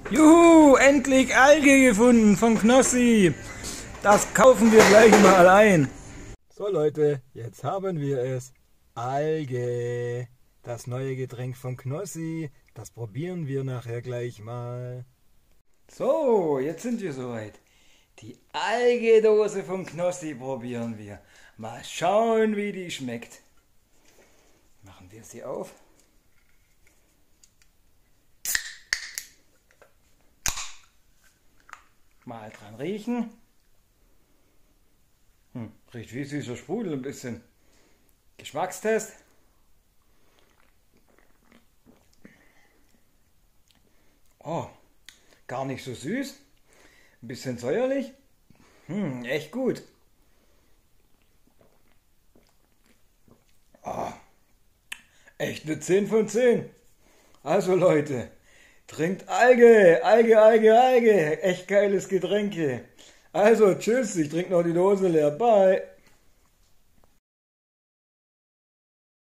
Juhu, endlich Alge gefunden von Knossi. Das kaufen wir gleich mal ein. So Leute, jetzt haben wir es. Alge, das neue Getränk von Knossi. Das probieren wir nachher gleich mal. So, jetzt sind wir soweit. Die Algedose von Knossi probieren wir. Mal schauen, wie die schmeckt. Machen wir sie auf. Mal dran riechen. Riecht wie süßer Sprudel ein bisschen. Geschmackstest. Oh, gar nicht so süß. Ein bisschen säuerlich. Echt gut. Oh, echt eine 10 von 10. Also Leute, trinkt Alge, Alge, Alge, Alge. Echt geiles Getränke. Also tschüss, ich trinke noch die Dose leer. Bye.